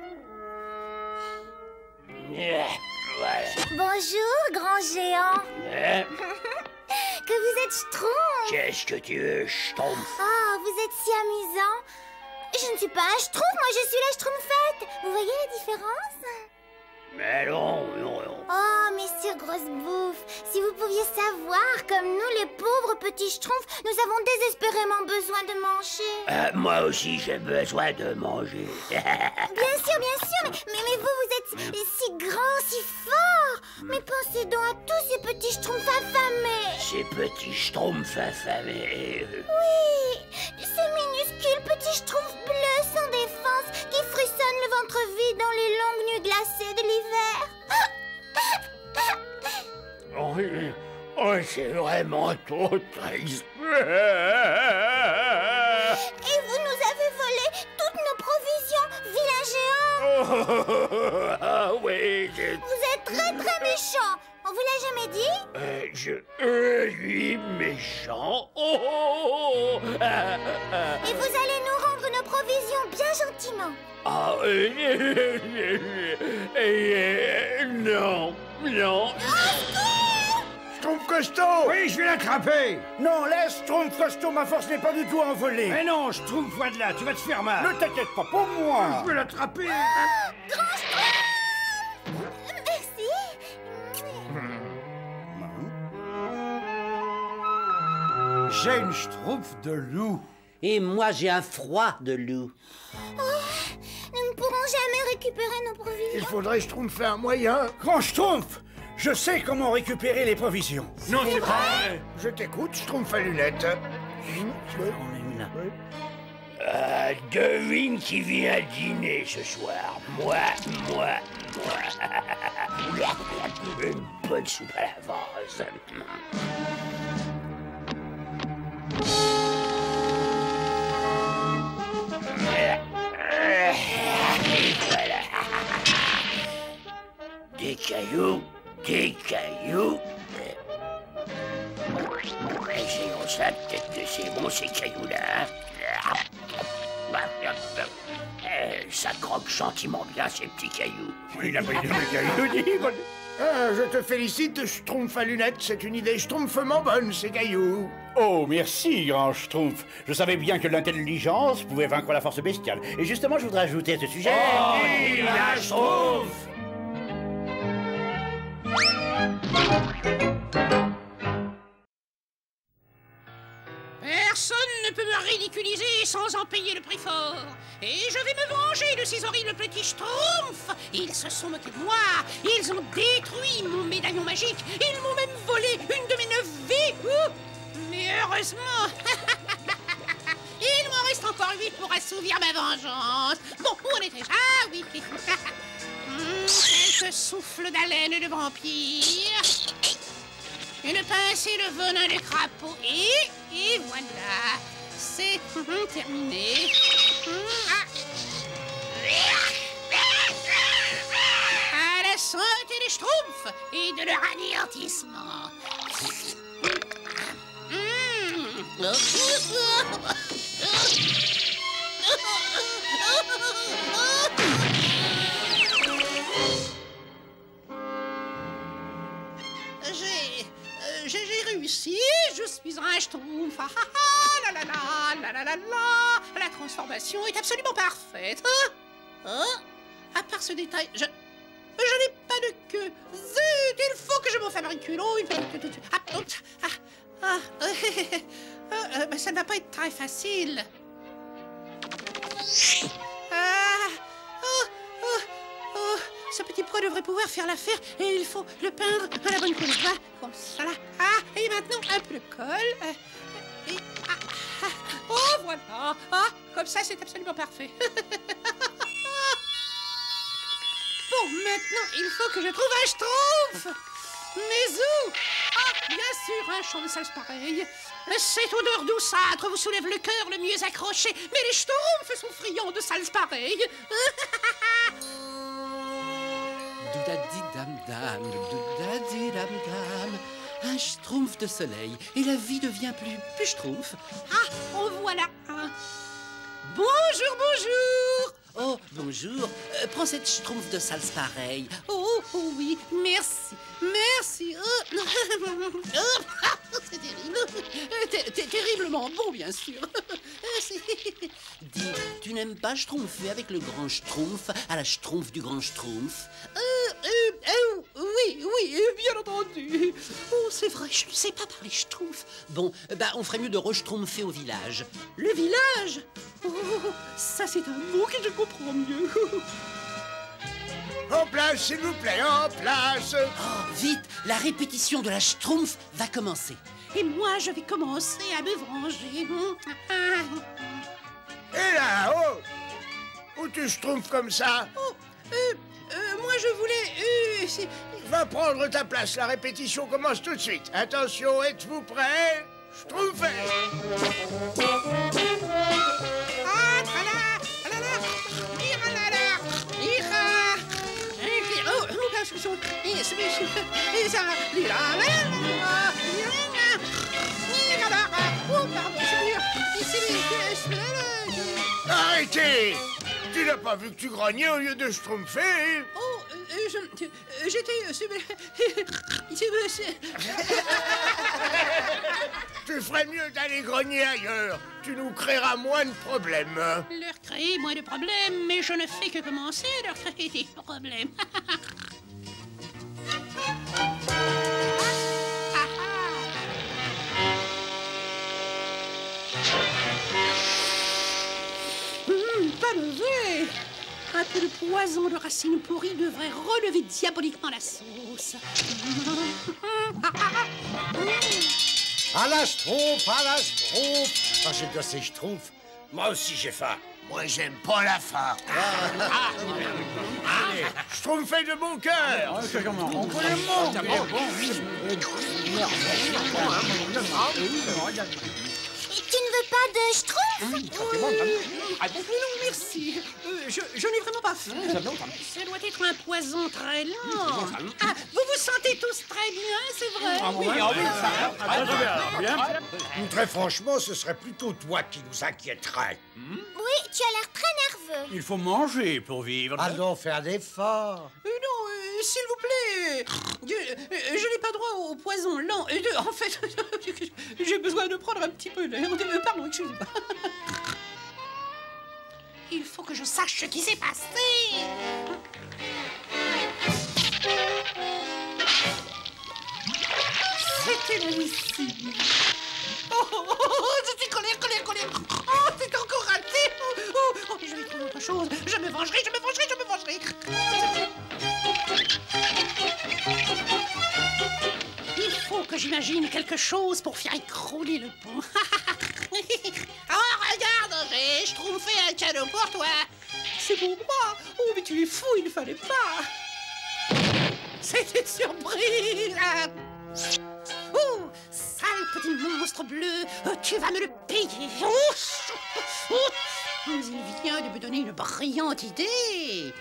Bonjour, grand géant. Que vous êtes Schtroumpf. Qu'est-ce que tu veux, Schtroumpf? Oh, vous êtes si amusant. Je ne suis pas un Schtroumpf, moi je suis la Schtroumpfette. Vous voyez la différence? Mais non. Oh, messieurs grosse bouffe, si vous pouviez savoir comme nous, les pauvres petits Schtroumpfs, nous avons désespérément besoin de manger. Moi aussi, j'ai besoin de manger. Bien sûr, mais vous êtes si grands, si forts. Mais pensez donc à tous ces petits Schtroumpfs affamés. Ces petits Schtroumpfs affamés. Oui, ces minuscules petits Schtroumpfs bleus sans défense qui frissonnent le ventre vide dans les longues nuits glacées de l'hiver. Oh, c'est vraiment trop triste. Et vous nous avez volé toutes nos provisions, vilain géant. Ah oui, Vous êtes très méchant. On vous l'a jamais dit? je suis méchant. Et vous allez nous rendre nos provisions bien gentiment. Ah, non. Schtroumpf costaud. Oui, je vais l'attraper. Non, laisse, Schtroumpf costaud, ma force n'est pas du tout envolée. Mais non, schtroumpf, vois de là, tu vas te faire mal. Ne t'inquiète pas, pour moi. Je vais l'attraper. Grand Schtroumpf. Merci. J'ai une schtroumpf de loup. Et moi, j'ai un froid de loup. Nous ne pourrons jamais récupérer nos provisions. Il faudrait Schtroumpfer un moyen. Grand Schtroumpf, je sais comment récupérer les provisions. Non, c'est pas vrai. Je t'écoute, Schtroumpf à lunettes. Devine qui vient dîner ce soir. Moi. Une bonne soupe à la vase. Voilà. Des cailloux. Essayons ça, peut-être que c'est bon ces cailloux-là. Ça croque gentiment bien ces petits cailloux. Il n'a pas eu de cailloux. Ah, je te félicite, Schtroumpf à lunettes. C'est une idée schtroumpfement bonne, ces cailloux. Oh, merci, grand Schtroumpf. Je savais bien que l'intelligence pouvait vaincre la force bestiale. Et justement, je voudrais ajouter à ce sujet... vive la Schtroumpf! Personne ne peut me ridiculiser sans en payer le prix fort. Et je vais me venger de ces horribles petits Schtroumpfs. Ils se sont moqués de moi. Ils ont détruit mon médaillon magique. Ils m'ont même volé une de mes 9 vies. Mais heureusement, il m'en reste encore 8 pour assouvir ma vengeance. Bon, où en étais-je? Ah oui. Quelques souffles d'haleine de vampire. Une pincée de venin de crapaud. Et voilà. C'est terminé. À la santé des Schtroumpfs et de leur anéantissement. J'ai réussi, je suis un schtroumpf. Ah, ah, ah, la la la, la la la la. La transformation est absolument parfaite. À part ce détail, je n'ai pas de queue. Zut, il faut que je m'en fabrique une. Oh, mais ça ne va pas être très facile. Ce petit pois devrait pouvoir faire l'affaire et il faut le peindre à la bonne couleur. Là, comme ça là. Et maintenant un peu de colle. Oh voilà. Comme ça c'est absolument parfait. Bon, maintenant il faut que je trouve un schtroumpf. Mais où? Bien sûr, un champ de salse pareil. Cette odeur douceâtre vous soulève le cœur le mieux accroché. Mais les schtroumpfs sont friands de salse pareille. Doudadi-dam-dam, doudadi-dam-dam. Un schtroumpf de soleil et la vie devient plus schtroumpf. En voilà un. Bonjour, bonjour. Oh, bonjour. Prends cette schtroumpf de salse pareille. Oh, oui, merci, merci. C'est terrible. Terriblement bon, bien sûr. Dis, tu n'aimes pas schtroumpfer avec le grand schtroumpf à la schtroumpf du grand schtroumpf? Oui, bien entendu. Oh, c'est vrai, je ne sais pas parler schtroumpf. Bon, on ferait mieux de re-schtroumpfer au village. Le village? Oh, ça c'est un mot que je comprends mieux. En place, s'il vous plaît, en place. Oh, vite, la répétition de la schtroumpf va commencer. Et moi, je vais commencer à me venger. Et là, oh, où tu schtroumpfes comme ça? Moi, je voulais... Va prendre ta place, la répétition commence tout de suite. Attention, êtes-vous prêts? Schtroumpfez! Arrêtez! Tu n'as pas vu que tu grognais au lieu de schtroumpfer? Oh, j'étais... Tu ferais mieux d'aller grogner ailleurs. Tu nous créeras moins de problèmes. Leur créer moins de problèmes, mais je ne fais que commencer à leur créer des problèmes. Pas mauvais. Un peu de poison de racines pourries devrait relever diaboliquement la sauce. À la schtroumpf, à la schtroumpf. Ah, j'ai de ces schtroumpfs. Moi aussi j'ai faim. Moi, j'aime pas la faim. Schtroumpfez de bon cœur. On peut les manger. Tu ne veux pas de schtroumpf? Non, merci. Je n'ai vraiment pas faim. Ça doit être un poison très lent. Vous vous sentez tous très bien, c'est vrai? Très franchement, ce serait plutôt toi qui nous inquiéterais. Oui, tu as l'air très nerveux. Il faut manger pour vivre. Allons faire d'efforts. Non, s'il vous plaît. Je n'ai pas droit au poison lent. En fait, j'ai besoin de prendre un petit peu d'air. Pardon, excusez-moi. Il faut que je sache ce qui s'est passé. C'était la lessive. Je suis colère. Oh, c'est encore raté. Oh, je vais trouver autre chose. Je me vengerai. Il faut que j'imagine quelque chose pour faire écrouler le pont. Oh, regarde, j'ai schtroumpfé un cadeau pour toi. C'est pour moi. Oh, mais tu es fou, il ne fallait pas. C'était une surprise. Oh, sale petit monstre bleu, tu vas me le payer. Mais il vient de me donner une brillante idée.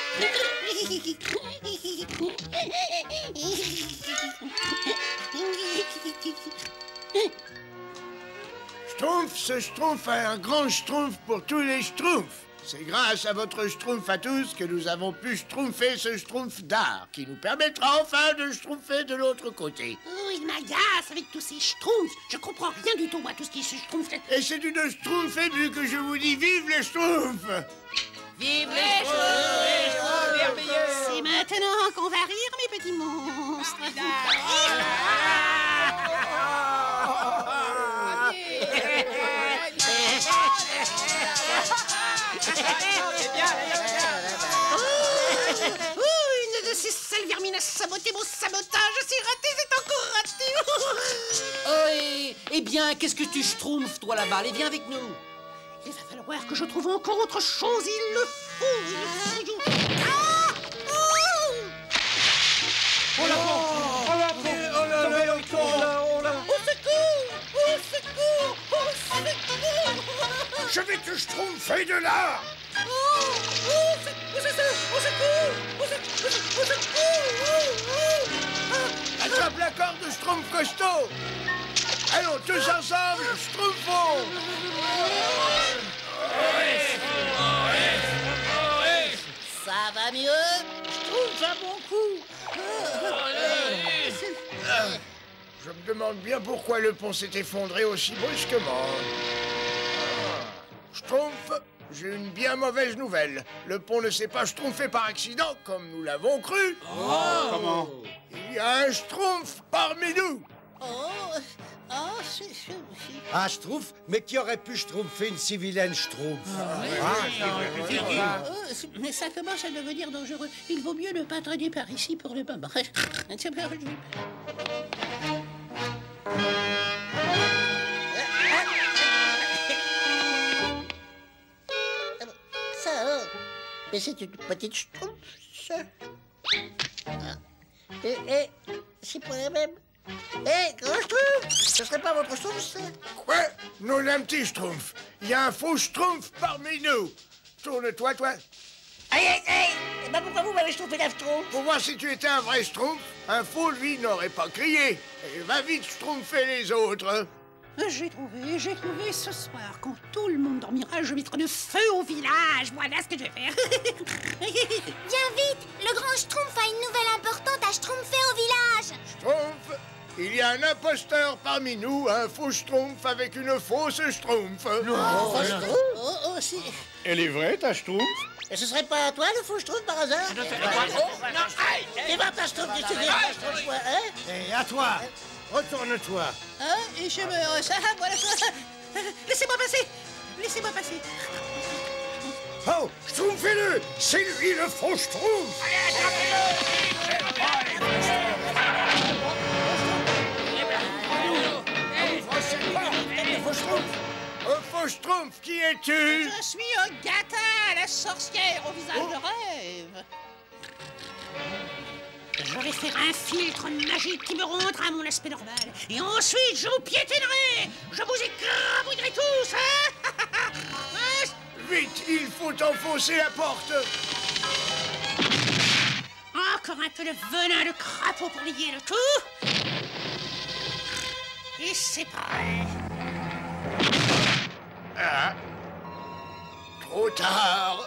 Schtroumpf, ce Schtroumpf a un grand Schtroumpf pour tous les Schtroumpfs. C'est grâce à votre Schtroumpf à tous que nous avons pu Schtroumpfer ce Schtroumpf d'art, qui nous permettra enfin de Schtroumpfer de l'autre côté. Oh, il m'agace avec tous ces schtroumpfs. Je comprends rien du tout, moi, tout ce qui se schtroumpf. Et c'est d'une Schtroumpf émue que je vous dis vive les Schtroumpfs! Vive les Schtroumpfs merveilleux! C'est maintenant qu'on va rire, mes petits monstres. Une de ces sales vermines a saboté mon sabotage. C'est raté, c'est encore raté. Oh, eh bien, qu'est-ce que tu schtroumpfes, toi, là-bas? Allez, viens avec nous. Il va falloir que je trouve encore autre chose. Il le faut. Ah! Oh! Oh là, oh là, oh là, oh là. Au secours! Au secours! Au secours! Je vais te schtroumpfer de là! Attrape la corde de Schtroumpf costaud! Allons, tous ensemble, Schtroumpfons! Ça va mieux? Schtroumpf un bon coup. Je me demande bien pourquoi le pont s'est effondré aussi brusquement. Schtroumpf, j'ai une bien mauvaise nouvelle. Le pont ne s'est pas schtroumpfé par accident, comme nous l'avons cru. Comment? Il y a un Schtroumpf parmi nous. Un Schtroumpf, mais qui aurait pu schtroumpfer une si vilaine Schtroumpf? Mais ça commence à devenir dangereux. Il vaut mieux ne pas traîner par ici pour le moment. Ça, mais c'est une petite Schtroumpf, ça. C'est pas la même. Grand Schtroumpf, ce serait pas votre Schtroumpf, ça? Quoi? Non, un petit Schtroumpf. Il y a un faux Schtroumpf parmi nous. Tourne-toi, toi. Aïe! Eh ben pourquoi vous m'avez schtroumpfé la Schtroumpf? Pour voir si tu étais un vrai Schtroumpf, un faux, lui, n'aurait pas crié. Et va vite Schtroumpfer les autres. J'ai trouvé ce soir, quand tout le monde dormira, je mettrai le feu au village. Voilà ce que je vais faire. Viens vite! Le grand Schtroumpf a une nouvelle importante à schtroumpfer au village! Schtroumpf, il y a un imposteur parmi nous, un faux Schtroumpf avec une fausse Schtroumpf. C'est... Elle est vraie, ta Schtroumpf? Et ce serait pas toi le faux Schtroumpf par hasard? Et va ta Schtroumpf, tu sais, hein? Et à toi, retourne-toi. Et je me... Ça, voilà. Laissez-moi passer. Laissez-moi passer. Oh, Schtroumpfez-le! C'est lui le faux Schtroumpf! Un faux Schtroumpf, qui es-tu? Je suis Agatha, la sorcière au visage de rêve. Je vais faire un filtre magique qui me rendra mon aspect normal. Et ensuite, je vous piétinerai. Je vous écrabouillerai tous, hein? Vite, il faut enfoncer la porte. Encore un peu de venin de crapaud pour lier le tout. Et c'est prêt. Ah. Trop tard.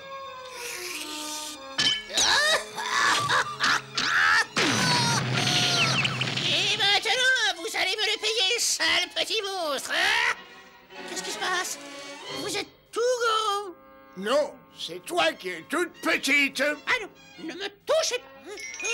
Et maintenant, vous allez me le payer, sale petit monstre, hein? Qu'est-ce qui se passe? Vous êtes tout grand. Non, c'est toi qui es toute petite. Ah non, ne me touchez pas.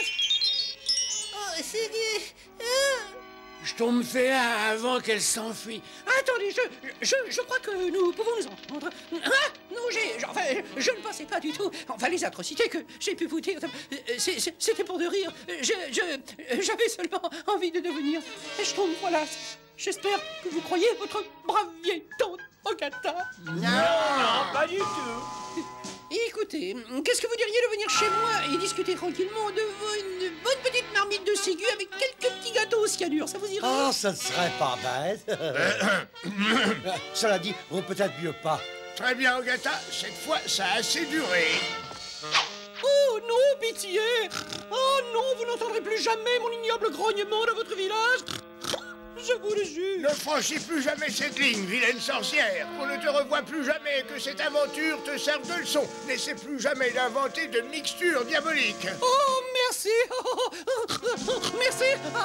Oh, c'est dit... Je tombe fait là avant qu'elle s'enfuit. Attendez, je crois que nous pouvons nous entendre. Ah, non, enfin, je ne pensais pas du tout. Enfin, les atrocités que j'ai pu vous dire, c'était pour de rire. J'avais seulement envie de devenir Schtroumpf, voilà. J'espère que vous croyez votre brave vieille tante Agatha. Non, pas du tout. Écoutez, qu'est-ce que vous diriez de venir chez moi et discuter tranquillement devant une bonne petite marmite de ciguë avec quelques petits gâteaux au cyanure, ça vous irait? Oh, ça ne serait pas bête. Cela dit, vaut peut-être mieux pas. Très bien, Agatha, cette fois, ça a assez duré. Oh, Oh non, pitié! Oh non, vous n'entendrez plus jamais mon ignoble grognement dans votre village! Je vous le jure! Ne franchis plus jamais cette ligne, vilaine sorcière! Qu'on ne te revoie plus jamais, que cette aventure te serve de leçon! N'essaie plus jamais d'inventer de mixtures diaboliques! Oh, merci! Merci!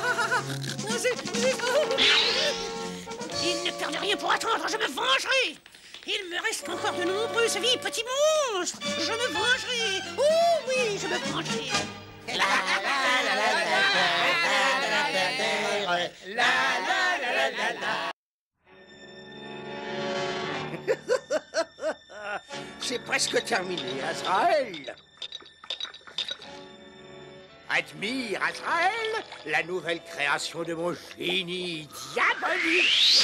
Il ne perdent rien pour attendre, je me vengerai! Il me reste encore de nombreuses vies, petit monstre! Je me vengerai! Oh oui, je me vengerai! C'est presque terminé, Azraël. Admire, Azraël, la nouvelle création de mon génie diabolique.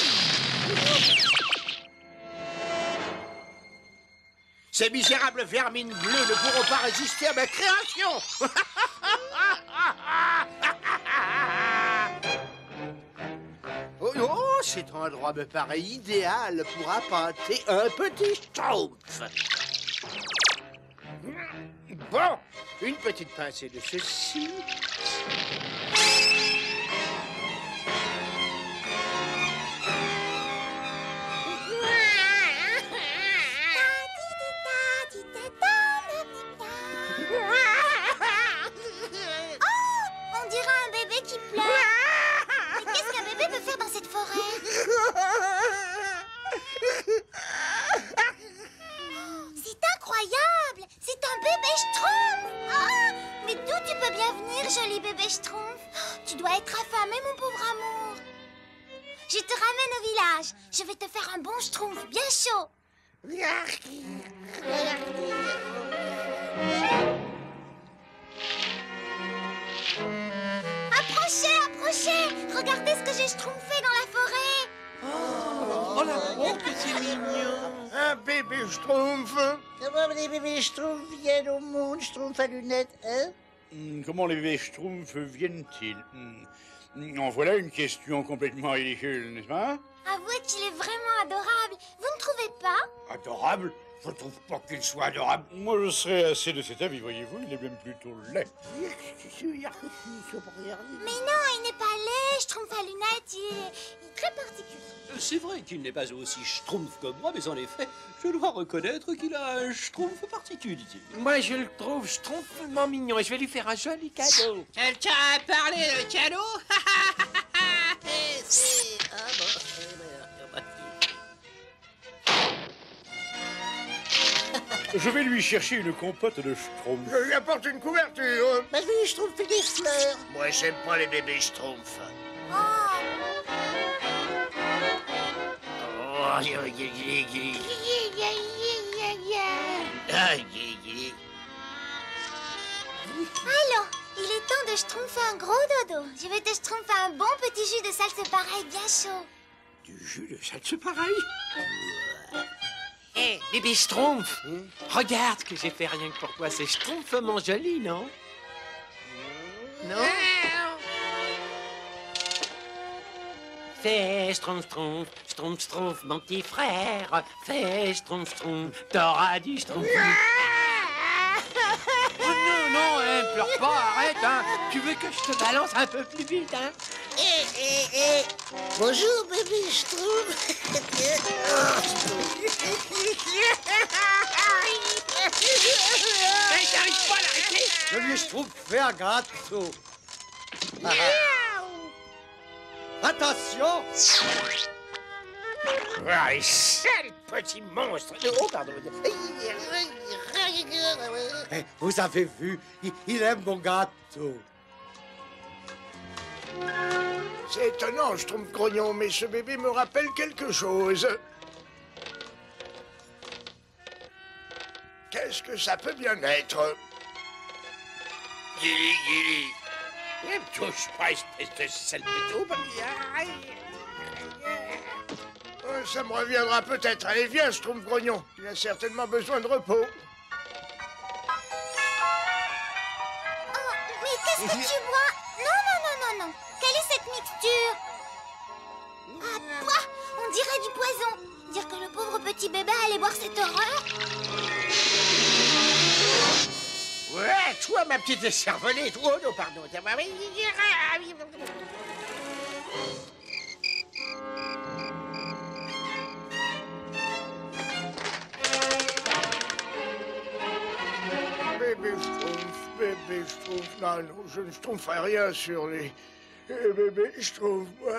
Ces misérables vermines bleues ne pourront pas résister à ma création. Oh, cet endroit me paraît idéal pour appâter un petit schtroumpf. Bon, une petite pincée de ceci. On dirait un bébé qui pleure. Mais qu'est-ce qu'un bébé peut faire dans cette forêt? C'est incroyable! C'est un bébé schtroumpf! Ah, mais d'où tu peux bien venir, joli bébé schtroumpf? Tu dois être affamé, mon pauvre amour. Je te ramène au village. Je vais te faire un bon schtroumpf bien chaud. Approchez, approchez! Regardez ce que j'ai schtroumpfé dans la forêt! Oh la honte, que c'est mignon! Un bébé schtroumpf! Comment les bébés schtroumpfs viennent au monde, schtroumpfs à lunettes, hein? Comment les bébés schtroumpfs viennent-ils En voilà une question complètement ridicule, n'est-ce pas? Avouez qu'il est vraiment adorable. Vous ne trouvez pas? Adorable? Je ne trouve pas qu'il soit adorable. Moi, je serais assez de cet avis, voyez-vous. Il est même plutôt laid. Mais non, il n'est pas laid, schtroumpf à lunettes. Il est très particulier. C'est vrai qu'il n'est pas aussi schtroumpf que moi, mais en effet, je dois reconnaître qu'il a un schtroumpf particulier. Moi, je le trouve schtroumpfement mignon et je vais lui faire un joli cadeau. Quelqu'un a parlé de cadeau? Je vais lui chercher une compote de schtroumpf. Je lui apporte une couverture. Bah, je vais lui schtroumpfer des fleurs. Moi, j'aime pas les bébés schtroumpfs. Oh, alors, il est temps de schtroumpfer un gros dodo. Je vais te schtroumpfer un bon petit jus de salse pareil bien chaud. Du jus de salse pareil? Hé, bébé schtroumpf, regarde que j'ai fait rien que pour toi. C'est schtroumpfement joli, non? Non? Fais schtroumpf, schtroumpf, schtroumpf, schtroumpf, mon petit frère. Fais schtroumpf, schtroumpf, t'auras du schtroumpf. Oh non, non, hein, pleure pas, arrête, hein. Tu veux que je te balance un peu plus vite, hein? Bonjour, bébé schtroumpf. Mais t'arrives pas à l'arrêter? Je lui schtroumpfé un gâteau. Attention! Ah, sale petit monstre! Oh, pardon. Eh, vous avez vu, il aime mon gâteau. C'est étonnant, schtroumpf grognon, mais ce bébé me rappelle quelque chose. Qu'est-ce que ça peut bien être? Gilly, Gilly. Ne me touche pas, espèce de sale pétou. Ça me reviendra peut-être. Allez, viens, schtroumpf grognon. Tu as certainement besoin de repos. Oh, mais qu'est-ce que tu bois? Non, non, non, non, non. Quelle est cette mixture? Ah, pouah, on dirait du poison. Dire que le pauvre petit bébé allait boire cette horreur? Ouais, toi, ma petite cervelette. Oh non, pardon. Bébé Schtroumpf. Non, non, je ne schtroumpferai rien sur les bébés Schtroumpf, moi.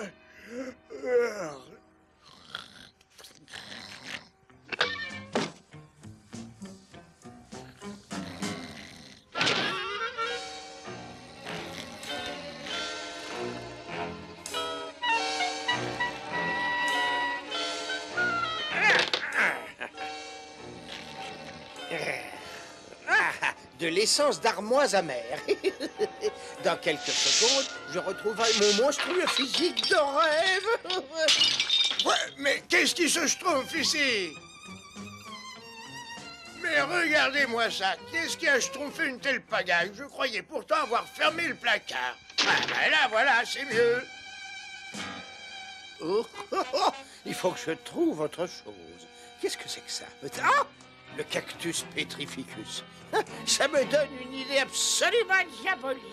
De l'essence d'armoise amère. Dans quelques secondes, je retrouverai mon monstrueux physique de rêve. Ouais, mais qu'est-ce qui se schtroumpf ici? Mais regardez-moi ça. Qu'est-ce qui a schtroumpfé une telle pagaille? Je croyais pourtant avoir fermé le placard. Ah ben là, voilà, c'est mieux. Oh, oh, oh, il faut que je trouve autre chose. Qu'est-ce que c'est que ça? Ah! Le cactus petrificus. Ça me donne une idée absolument diabolique.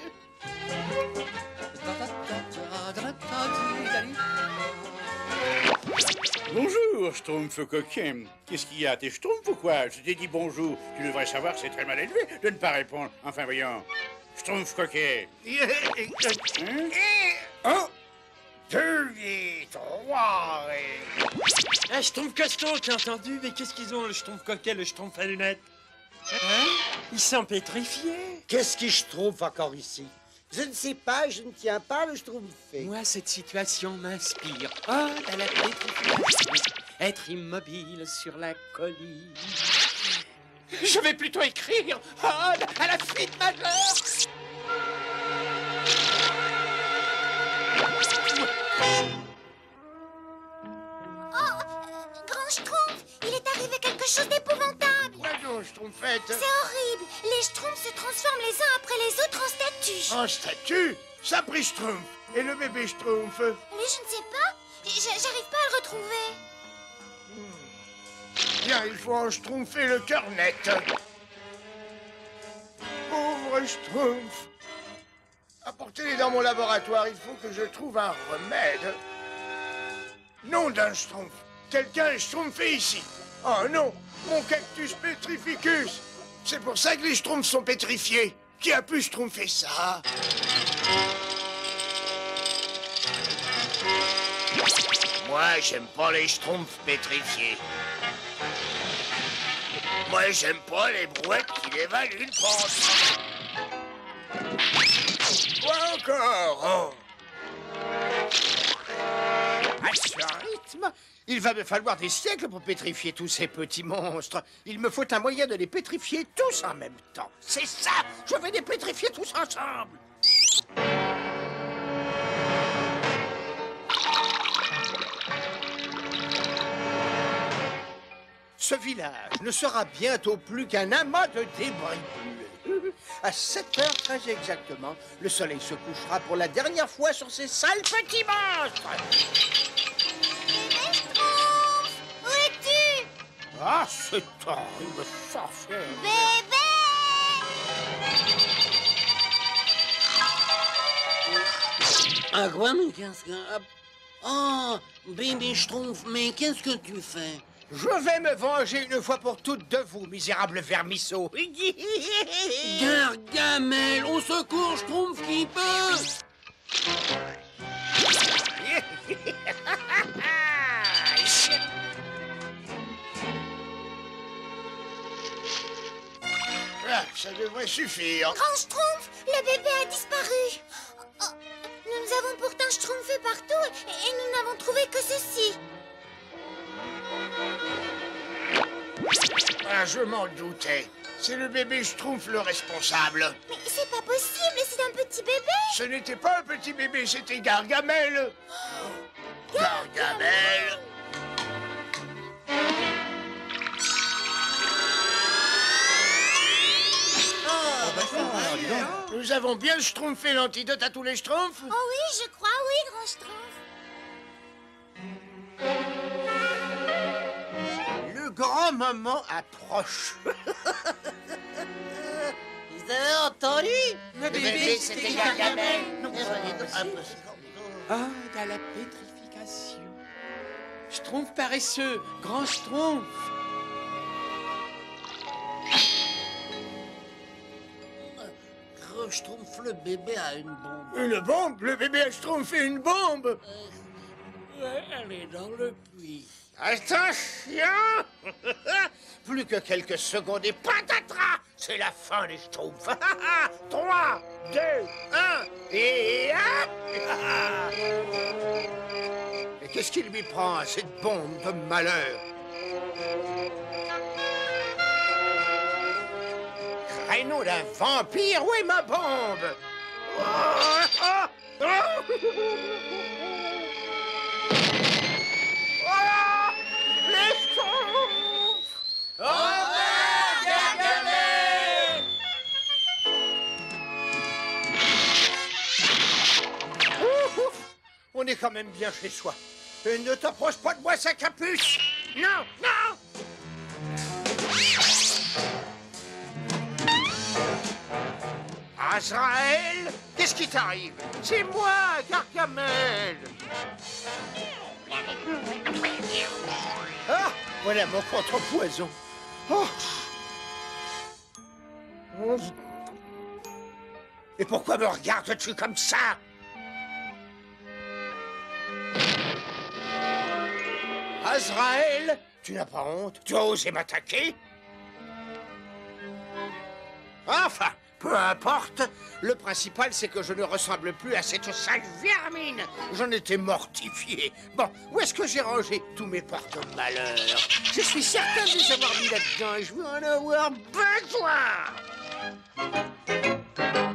Bonjour, Schtroumpf coquin. Qu'est-ce qu'il y a? T'es Schtroumpf ou quoi? Je t'ai dit bonjour. Tu devrais savoir que c'est très mal élevé de ne pas répondre. Enfin, voyons. Schtroumpf coquet. Hein? Un, deux et trois et... Ah, Schtroumpf Caston, t'as entendu? Mais qu'est-ce qu'ils ont, le Schtroumpf coquet, le Schtroumpf à lunettes? Hein? Ils sont pétrifiés. Qu'est-ce qui Schtroumpf encore ici? Je ne sais pas, je ne tiens pas le Schtroumpfé. Moi, cette situation m'inspire. Oh, à la pétrification. Être immobile sur la colline. Je vais plutôt écrire à la fuite majeure. Grand Schtroumpf, il est arrivé quelque chose d'épouvantable. Quoi donc, Schtroumpfette? C'est horrible. Les Schtroumpfs se transforment les uns après les autres en statues. En statue? Ça pris Schtroumpf. Et le bébé Schtroumpf? Lui, je ne sais pas. J'arrive pas à le retrouver. Bien, il faut en schtroumpfer le cœur net. Pauvre Schtroumpf. Apportez-les dans mon laboratoire, il faut que je trouve un remède. Nom d'un Schtroumpf. Quelqu'un est schtroumpfé ici. Oh non, mon cactus petrificus. C'est pour ça que les Schtroumpfs sont pétrifiés. Qui a pu schtroumpfer ça? Moi, j'aime pas les Schtroumpfs pétrifiés. Moi, j'aime pas les brouettes qui dévalent une pente. Quoi encore? À ce rythme, il va me falloir des siècles pour pétrifier tous ces petits monstres. Il me faut un moyen de les pétrifier tous en même temps. C'est ça! Je vais les pétrifier tous ensemble! Ce village ne sera bientôt plus qu'un amas de débris bleus. À 7 heures très exactement, le soleil se couchera pour la dernière fois sur ces sales petits monstres. Bébé Schtroumpf, où es-tu? Ah, c'est horrible, sorcière. Bébé! Ah quoi, mais qu'est-ce que... Oh, bébé Schtroumpf, mais qu'est-ce que tu fais? Je vais me venger une fois pour toutes de vous, misérables vermisseaux. Gargamel, au secours, Schtroumpf qui peut! Ah, ça devrait suffire. Grand Schtroumpf, le bébé a disparu. Oh, nous avons pourtant schtroumpfé partout et nous n'avons trouvé que ceci. Ah, je m'en doutais. C'est le bébé Schtroumpf le responsable. Mais c'est pas possible, c'est un petit bébé. Ce n'était pas un petit bébé, c'était Gargamel. Gargamel. Nous avons bien schtroumpfé l'antidote à tous les schtroumpfs. Oh oui, je crois, oui, Grand Schtroumpf. Le grand moment approche. Vous avez entendu? Le bébé, c'était Gargamel. Ah, dans la pétrification. Schtroumpf paresseux, grand Schtroumpf. Gros Schtroumpf, le bébé a une bombe. Une bombe? Le bébé Schtroumpf fait une bombe? Ouais, elle est dans le puits. Attention! Plus que quelques secondes et patatras! C'est la fin des Schtroumpfs. 3, 2, 1 et hop! Et qu'est-ce qui lui prend à cette bombe de malheur? Créneau d'un vampire, où est ma bombe? Les Schtroumpfs! On est quand même bien chez soi. Et ne t'approche pas de moi, sa capuche! Non, non! Azraël, qu'est-ce qui t'arrive? C'est moi, Gargamel! Ah, voilà mon contrepoison. Oh. Et pourquoi me regardes-tu comme ça? Azraël, tu n'as pas honte? Tu as osé m'attaquer? Enfin, peu importe. Le principal, c'est que je ne ressemble plus à cette sale vermine. J'en étais mortifié. Bon, où est-ce que j'ai rangé tous mes porte-malheurs? Je suis certain de les avoir mis là-dedans et je vais en avoir besoin.